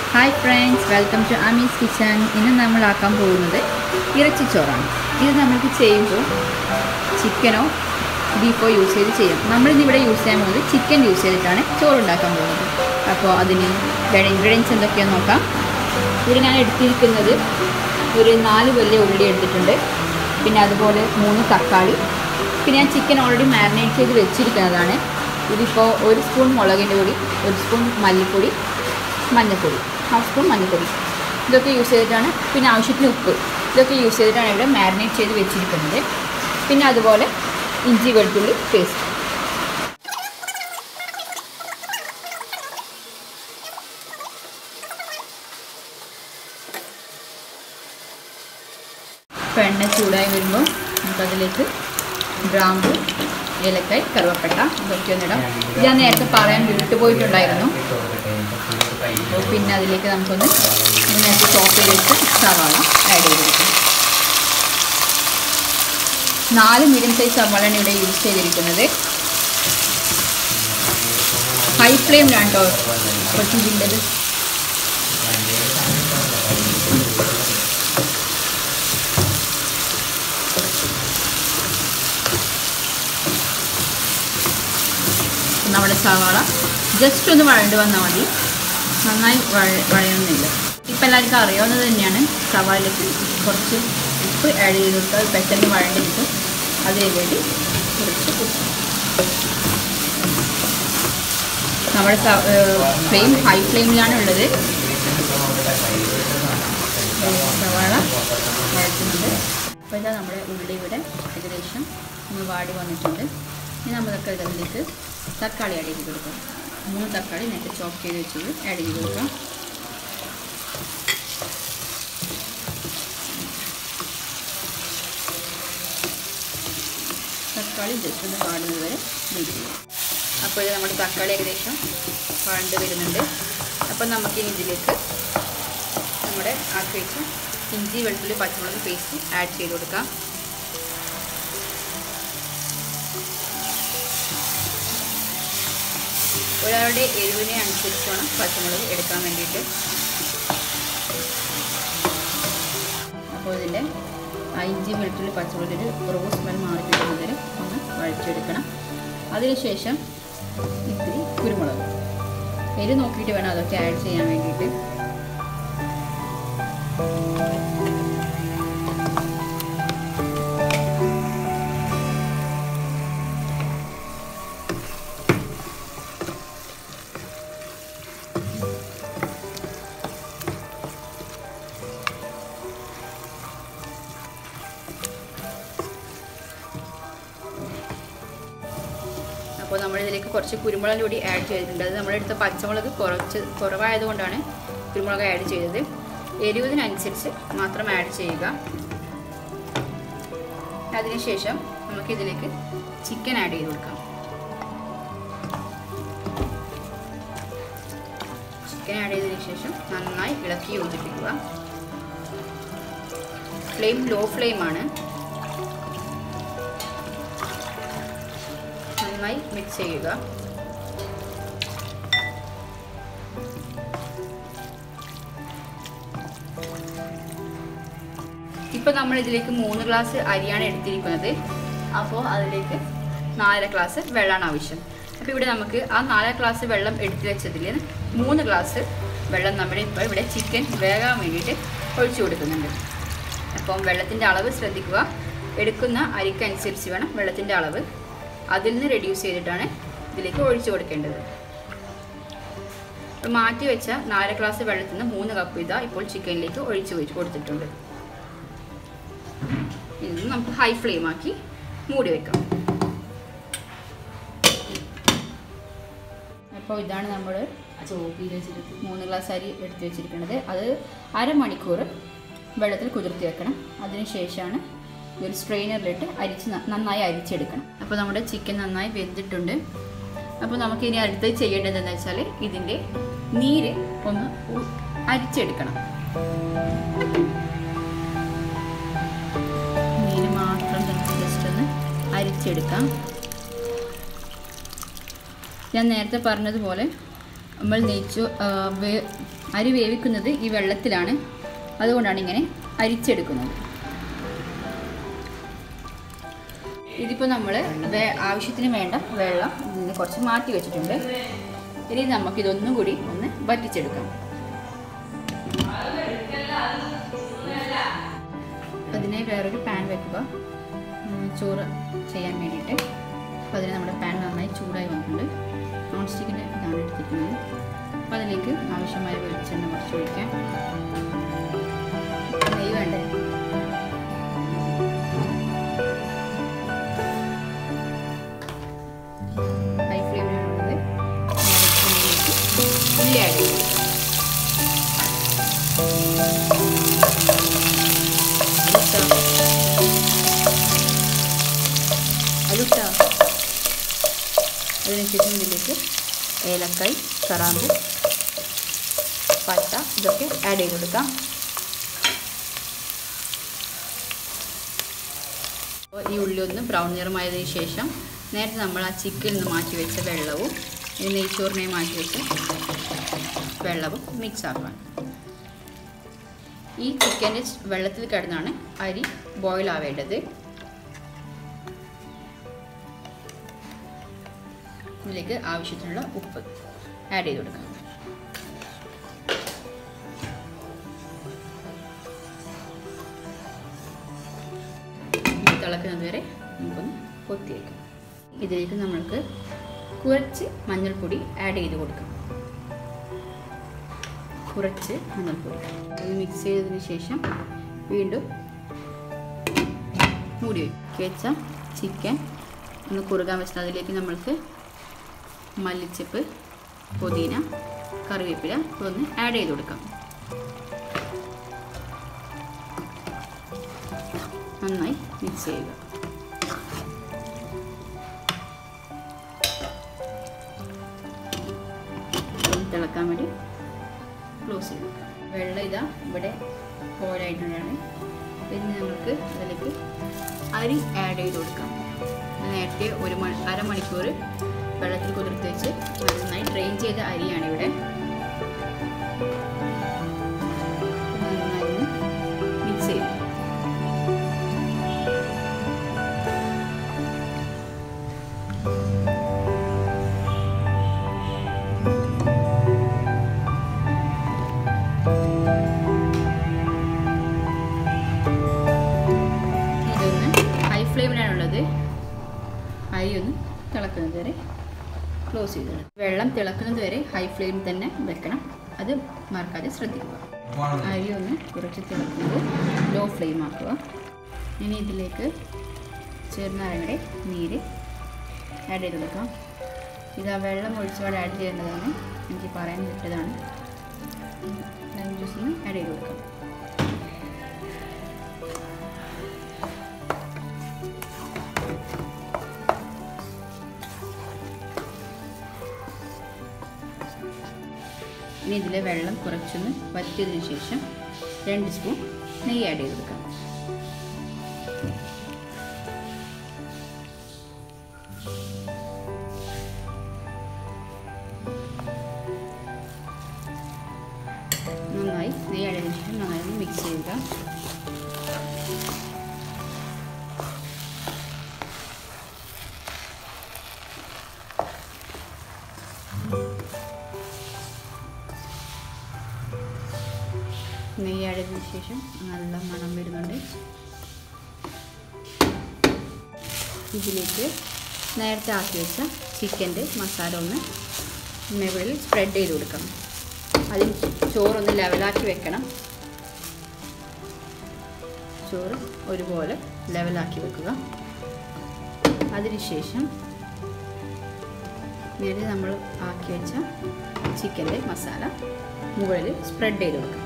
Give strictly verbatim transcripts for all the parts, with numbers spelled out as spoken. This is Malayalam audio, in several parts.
Hi friends, welcome to Ami's Kitchen. ഇന്ന് നമ്മൾ ആക്കാൻ പോകുന്നത് ഇറച്ചി ചോറാണ്. ഇത് നമുക്ക് ചെയ്യുമ്പോൾ ചിക്കനോ ബീഫോ യൂസ് ചെയ്ത് ചെയ്യാം. നമ്മൾ ഇന്ന് ഇവിടെ യൂസ് ചെയ്യാൻ പോകുന്നത് ചിക്കൻ യൂസ് ചെയ്തിട്ടാണ് ചോറ് ഉണ്ടാക്കാൻ പോകുന്നത്. അപ്പോൾ അതിന് ഇൻഗ്രീഡിയൻസ് എന്തൊക്കെയാണെന്ന് നോക്കാം. ഇവിടെ ഞാൻ എടുത്തിരിക്കുന്നത് ഒരു നാല് വലിയ ഉള്ളി എടുത്തിട്ടുണ്ട്. പിന്നെ അതുപോലെ മൂന്ന് തക്കാളി. പിന്നെ ഞാൻ ചിക്കൻ ഓൾറെഡി മാരിനേറ്റ് ചെയ്ത് വെച്ചിരിക്കുന്നതാണ്. ഇതിപ്പോൾ ഒരു സ്പൂൺ മുളകിൻ്റെ പൊടി, ഒരു സ്പൂൺ മല്ലിപ്പൊടി, മഞ്ഞൾപ്പൊടി, ഹാഫ് സ്പൂൺ മഞ്ഞൾപ്പൊടി ഇതൊക്കെ യൂസ് ചെയ്തിട്ടാണ്. പിന്നെ ആവശ്യത്തിന് ഉപ്പ് ഇതൊക്കെ യൂസ് ചെയ്തിട്ടാണ് ഇവിടെ മാരിനേറ്റ് ചെയ്ത് വെച്ചിരിക്കുന്നത്. പിന്നെ അതുപോലെ ഇഞ്ചി വെളുത്തുള്ളി പേസ്റ്റ്. ഇപ്പോൾ എണ്ണ ചൂടായി വരുമ്പോൾ നമുക്കതിലേക്ക് ഗ്രാമ്പു, ഏലക്കായ്, കറുവപ്പട്ട ഇതൊക്കെ ഒന്നിടാം. ഞാൻ നേരത്തെ പറയാൻ വിട്ടുപോയിട്ടുണ്ടായിരുന്നു. അപ്പോൾ പിന്നെ അതിലേക്ക് നമുക്കൊന്ന് നേരത്തെ ചോപ്പ് ചെയ്ത് വെച്ച് സവാള ആഡ് ചെയ്ത് കൊടുക്കാം. നാല് മീഡിയം സൈസ് സവാളയാണ് ഇവിടെ യൂസ് ചെയ്തിരിക്കുന്നത്. ഹൈ ഫ്ലെയിമിലാണ് കേട്ടോ പൊട്ടിച്ചിട്ടുള്ളത്. നമ്മുടെ സവാള ജസ്റ്റ് ഒന്ന് വഴണ്ട് വന്നാൽ മതി, നന്നായി വഴ വഴയൊന്നുമില്ല. ഇപ്പം എല്ലാവർക്കും അറിയാവുന്നത് തന്നെയാണ്. സവാളയിലേക്ക് കുറച്ച് ഉപ്പ് ആഡ് ചെയ്ത് കൊടുത്താൽ പെട്ടെന്ന് വഴണ്ടി കിട്ടും. അതിന് വേണ്ടി കുറച്ച് ഉപ്പ്. നമ്മുടെ ഫ്ലെയിം ഹൈ ഫ്ലെയിമിലാണ് ഉള്ളത്. സവാള വഴറ്റുന്നുണ്ട്. അപ്പോൾ ഇതാ നമ്മുടെ ഉള്ളി ഇവിടെ ഏകദേശം ഒന്ന് വാടി വന്നിട്ടുണ്ട്. ഇനി നമ്മളൊക്കെ ഇതിലേക്ക് തക്കാളി ആഡ് ചെയ്ത് കൊടുക്കാം. മൂന്ന് തക്കാളി നേരത്തെ ചോപ്പ് ചെയ്ത് വെച്ചത് ആഡ് ചെയ്ത് കൊടുക്കാം. തക്കാളി ജസ്റ്റ് ഒന്ന് വാടുന്നത് വരെ വെയിറ്റ് ചെയ്യാം. അപ്പോൾ ഇത് നമ്മുടെ തക്കാളി ഏകദേശം വഴണ്ട് വരുന്നുണ്ട്. അപ്പോൾ നമുക്കിനി ഇതിലേക്ക് നമ്മുടെ ആക്കി വെച്ച ഇഞ്ചി വെളുത്തുള്ളി പച്ചമുളക് പേസ്റ്റ് ആഡ് ചെയ്ത് കൊടുക്കാം. ഒരാളുടെ എരിവിനെ അനുസരിച്ച് വേണം പച്ചമുളക് എടുക്കാൻ വേണ്ടിയിട്ട്. അപ്പോൾ ഇതിൻ്റെ ഇഞ്ചി വെളുത്തുള്ളി പച്ചമുളകിൽ റോസ് സ്മെൽ മാറി കിട്ടുന്നതിന് ഒന്ന് വഴച്ചെടുക്കണം. അതിനുശേഷം ഇത്തിരി കുരുമുളക്, എരിവ് നോക്കിയിട്ട് വേണം അതൊക്കെ ആഡ് ചെയ്യാൻ വേണ്ടിയിട്ട്. അപ്പോൾ നമ്മളിതിലേക്ക് കുറച്ച് കുരുമുളക് കൂടി ആഡ് ചെയ്തിട്ടുണ്ട്. അത് നമ്മളെടുത്ത പച്ചമുളക് കുറച്ച് കുറവായതുകൊണ്ടാണ് കുരുമുളക് ആഡ് ചെയ്തത്. എരിവിനനുസരിച്ച് മാത്രം ആഡ് ചെയ്യുക. അതിനുശേഷം നമുക്കിതിലേക്ക് ചിക്കൻ ആഡ് ചെയ്ത് കൊടുക്കാം. ചിക്കൻ ആഡ് ചെയ്തതിന് ശേഷം നന്നായി ഇളക്കി യോജിപ്പിക്കുക. ഫ്ലെയിം ലോ ഫ്ലെയിമാണ്. നന്നായി മിക്സ് ചെയ്യുക. ഇപ്പോൾ നമ്മൾ ഇതിലേക്ക് മൂന്ന് ഗ്ലാസ് അരിയാണ് എടുത്തിരിക്കുന്നത്. അപ്പോൾ അതിലേക്ക് നാലര ഗ്ലാസ് വെള്ളമാണ് ആവശ്യം. അപ്പോൾ ഇവിടെ നമുക്ക് ആ നാലര ഗ്ലാസ് വെള്ളം എടുത്തു വെച്ചതിൽ മൂന്ന് ഗ്ലാസ് വെള്ളം നമ്മുടെ ഇപ്പോൾ ഇവിടെ ചിക്കൻ വേകാൻ വേണ്ടിയിട്ട് ഒഴിച്ചു കൊടുക്കുന്നുണ്ട്. അപ്പം വെള്ളത്തിൻ്റെ അളവ് ശ്രദ്ധിക്കുക. എടുക്കുന്ന അരിക്കനുസരിച്ച് വേണം വെള്ളത്തിൻ്റെ അളവ്. അതിൽ നിന്ന് റെഡ്യൂസ് ചെയ്തിട്ടാണ് ഇതിലേക്ക് ഒഴിച്ചു കൊടുക്കേണ്ടത്. ഇപ്പോൾ മാറ്റി വെച്ച നാല് ഗ്ലാസ് വെള്ളത്തിൽ നിന്ന് മൂന്ന് കപ്പ് ഇതാ ഇപ്പോൾ ചിക്കനിലേക്ക് ഒഴിച്ചു വെച്ച് കൊടുത്തിട്ടുണ്ട്. ഇനി നമുക്ക് ഹൈ ഫ്ലെയിം ആക്കി മൂടി വെക്കാം. അപ്പോൾ ഇതാണ് നമ്മൾ മൂന്ന് ഗ്ലാസ് അരി എടുത്ത് വെച്ചിരിക്കുന്നത്. അത് അരമണിക്കൂർ വെള്ളത്തിൽ കുതിർത്തി വെക്കണം. അതിനുശേഷമാണ് ഒരു സ്ട്രെയിനറിലിട്ട് അരിച്ച് നന്നായി അരിച്ചെടുക്കണം. അപ്പോൾ നമ്മുടെ ചിക്കൻ നന്നായി വെന്തിട്ടുണ്ട്. അപ്പോൾ നമുക്ക് ഇനി അടുത്ത് ചെയ്യേണ്ടത് എന്താണെന്ന് വെച്ചാൽ ഇതിൻ്റെ നീര് ഒന്ന് അരിച്ചെടുക്കണം. നീര് മാത്രം ജസ്റ്റ് ഒന്ന് അരിച്ചെടുക്കാം. ഞാൻ നേരത്തെ പറഞ്ഞതുപോലെ നമ്മൾ നെയ്ച്ചു അരി വേവിക്കുന്നത് ഈ വെള്ളത്തിലാണ്, അതുകൊണ്ടാണ് ഇങ്ങനെ അരിച്ചെടുക്കുന്നത്. ഇതിപ്പോൾ നമ്മൾ ആവശ്യത്തിന് വേണ്ട വെള്ളം ഇതിന് കുറച്ച് മാറ്റി വെച്ചിട്ടുണ്ട്. ഇനി നമുക്കിതൊന്നും കൂടി ഒന്ന് വറ്റിച്ചെടുക്കാം. അതിനെ വേറൊരു പാൻ വെക്കുക, ചോറ് ചെയ്യാൻ വേണ്ടിയിട്ട്. അപ്പോൾ അതിന് നമ്മുടെ പാൻ നന്നായി ചൂടായി വന്നിട്ടുണ്ട്. നോൺ സ്റ്റിക്കിൻ്റെ ഇതാണ് എടുത്തിരിക്കുന്നത്. അപ്പോൾ അതിലേക്ക് ആവശ്യമായ വെളിച്ചെണ്ണ കുറച്ച് ഒഴിക്കാം. നെയ്യ് വേണ്ടേ? ഹൈ ഫ്ലെയിമിലുള്ളത് ഉള്ളി ആഡ് ചെയ്യും. അലുട്ട അതിനുശേഷം ഇതിലേക്ക് ഏലക്കായ്, കറാമ്പ്, പട്ട ഇതൊക്കെ ആഡ് ചെയ്ത് കൊടുക്കാം. അപ്പോൾ ഈ ഉള്ളി ഒന്ന് ബ്രൗൺ നിറമായതിനു ശേഷം നേരത്തെ നമ്മൾ ആ ചിക്കനിൽ നിന്ന് മാറ്റി വെച്ച വെള്ളവും ഈ നെയ്ച്ചോറിനെ മാറ്റി വെച്ച വെള്ളവും മിക്സ് ആക്കണം. ഈ ചിക്കൻ്റെ വെള്ളത്തിൽ കിടന്നാണ് അരി ബോയിൽ ആവേണ്ടത്. ഇതിലേക്ക് ആവശ്യത്തിനുള്ള ഉപ്പ് ആഡ് ചെയ്ത് കൊടുക്കാം. തിളക്കുന്നത് വരെ നമുക്കൊന്ന് കൊത്തി വയ്ക്കാം. ഇതിലേക്ക് നമ്മൾക്ക് കുറച്ച് മഞ്ഞൾപ്പൊടി ആഡ് ചെയ്ത് കൊടുക്കാം. കുറച്ച് മഞ്ഞൾപ്പൊടി അത് മിക്സ് ചെയ്തതിന് ശേഷം വീണ്ടും മൂടി വെച്ച ചിക്കൻ ഒന്ന് കുറുകാൻ വെച്ചാൽ അതിലേക്ക് നമ്മൾക്ക് മല്ലിച്ചപ്പ്, പുതിന, കറിവേപ്പില ഒന്ന് ആഡ് ചെയ്ത് കൊടുക്കാം. നന്നായി മിക്സ് ചെയ്യുക. തിളക്കാൻ വേണ്ടി ക്ലോസ് ചെയ്ത് വെക്കാം. വെള്ളം ഇതാ ഇവിടെ ബോയിലായിട്ടുള്ളതാണ്. പിന്നെ നമുക്ക് അതിലേക്ക് അരി ആഡ് ചെയ്ത് കൊടുക്കാം. നേരത്തെ ഒരു മണി അരമണിക്കൂർ വെള്ളത്തിൽ കുതിർത്ത് വെച്ച് നന്നായി ഡ്രെയിൻ ചെയ്ത അരിയാണ് ഇവിടെ. നന്നായി മിക്സ് ചെയ്ത് ഇതൊന്ന് ഹൈ ഫ്ലെയിമിലാണുള്ളത്. അരി ഒന്ന് തിളക്കുന്നത് വരെ ക്ലോസ് ചെയ്തിടണം. വെള്ളം തിളക്കുന്നത് വരെ ഹൈ ഫ്ലെയിമിൽ തന്നെ വെക്കണം. അത് മറക്കാതെ ശ്രദ്ധിക്കുക. അരി ഒന്ന് കുറച്ച് തിളക്കുമ്പോൾ ലോ ഫ്ലെയിം ആക്കുക. ഇനി ഇതിലേക്ക് ചെറുനാരങ്ങയുടെ നീര് ആഡ് ചെയ്ത് കൊടുക്കാം. ഇത് ആ വെള്ളം ഒഴിച്ചോടെ ആഡ് ചെയ്യേണ്ടതാണ്, എനിക്ക് പറയാൻ വിട്ടതാണ്. ലൈം ജ്യൂസ് ഒന്ന് ആഡ് ചെയ്ത് കൊടുക്കാം. ഇനി ഇതിലെ വെള്ളം കുറച്ചൊന്ന് വറ്റിയതിന് ശേഷം രണ്ട് സ്പൂൺ നെയ്യ് ആഡ് ചെയ്ത് കൊടുക്കാം. നന്നായി നെയ്യ് ആഡ് ചെയ്തതിന് ശേഷം നന്നായി മിക്സ് ചെയ്യുക. നെയ്യ് ആഡ് ചെയ്തതിന് ശേഷം നല്ല മണം വരുന്നുണ്ട്. ഇതിലേക്ക് നേരത്തെ ആക്കി വെച്ച ചിക്കൻ്റെ മസാല ഒന്ന് മുകളിൽ സ്പ്രെഡ് ചെയ്ത് കൊടുക്കണം. അതിന് ചോറൊന്ന് ലെവലാക്കി വെക്കണം. ചോറ് ഒരുപോലെ ലെവലാക്കി വെക്കുക. അതിനുശേഷം നേരത്തെ നമ്മൾ ആക്കി വെച്ച ചിക്കൻ്റെ മസാല മുകളിൽ സ്പ്രെഡ് ചെയ്ത് കൊടുക്കണം.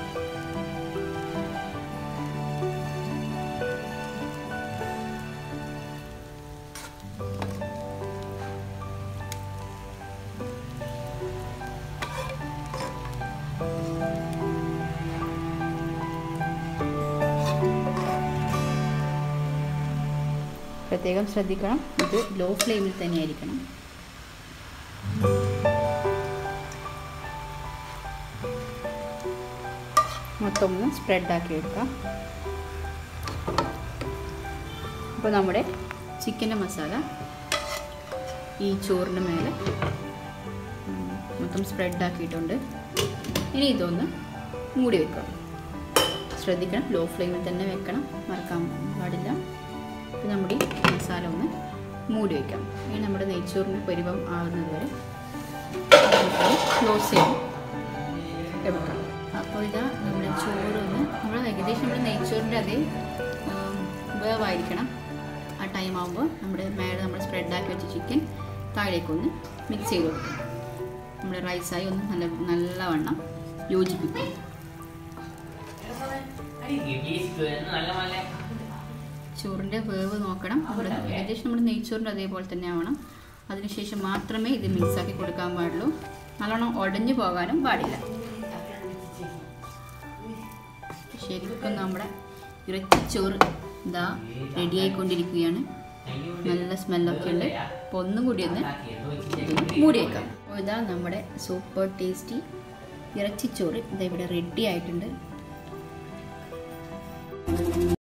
പ്രത്യേകം ശ്രദ്ധിക്കണം, ഇത് ലോ ഫ്ലെയിമിൽ തന്നെ ആയിരിക്കണം. മൊത്തം ഒന്ന് സ്പ്രെഡാക്കി വെക്കാം. അപ്പോൾ നമ്മുടെ ചിക്കൻ്റെ മസാല ഈ ചോറിൻ്റെ മേലെ മൊത്തം സ്പ്രെഡാക്കിയിട്ടുണ്ട്. ഇനി ഇതൊന്ന് മൂടി വെക്കണം. ശ്രദ്ധിക്കണം, ലോ ഫ്ലെയിമിൽ തന്നെ വെക്കണം, മറക്കാൻ പാടില്ല. അപ്പോൾ നമ്മുടെ ഈ മസാല ഒന്ന് മൂടി വയ്ക്കാം. ഇനി നമ്മുടെ നെയ്ച്ചോറിൻ്റെ പരിവം ആകുന്നത് വരെ ക്ലോസ് ചെയ്ത് വെക്കാം. അപ്പോൾ ഇതാ നമ്മുടെ ചോറൊന്ന് നമ്മൾ ഏകദേശം നമ്മുടെ നെയ്ച്ചോറിൻ്റെ അതേ വേവായിരിക്കണം. ആ ടൈം ആകുമ്പോൾ നമ്മുടെ മേലെ നമ്മൾ സ്പ്രെഡാക്കി വെച്ച ചിക്കൻ താഴേക്കൊന്ന് മിക്സ് ചെയ്ത് കൊടുക്കും. നമ്മുടെ റൈസായി ഒന്ന് നല്ല നല്ലവണ്ണം യോജിപ്പിക്കും. ചോറിൻ്റെ വേവ് നോക്കണം. നമ്മുടെ ഏകദേശം നമ്മുടെ നെയ്ച്ചോറിൻ്റെ അതേപോലെ തന്നെ ആവണം. അതിനുശേഷം മാത്രമേ ഇത് മിക്സാക്കി കൊടുക്കാൻ പാടുള്ളൂ. നല്ലോണം ഉടഞ്ഞു പോകാനും പാടില്ല. ശരിക്കും നമ്മുടെ ഇറച്ചിച്ചോറ് ഇതാ റെഡി ആയിക്കൊണ്ടിരിക്കുകയാണ്. നല്ല സ്മെല്ലൊക്കെ ഉണ്ട്. അപ്പോൾ ഒന്നും കൂടി ഒന്ന് മൂടി വെക്കാം. അപ്പോൾ ഇതാ നമ്മുടെ സൂപ്പർ ടേസ്റ്റി ഇറച്ചിച്ചോറ് ഇതാ ഇവിടെ റെഡി ആയിട്ടുണ്ട്.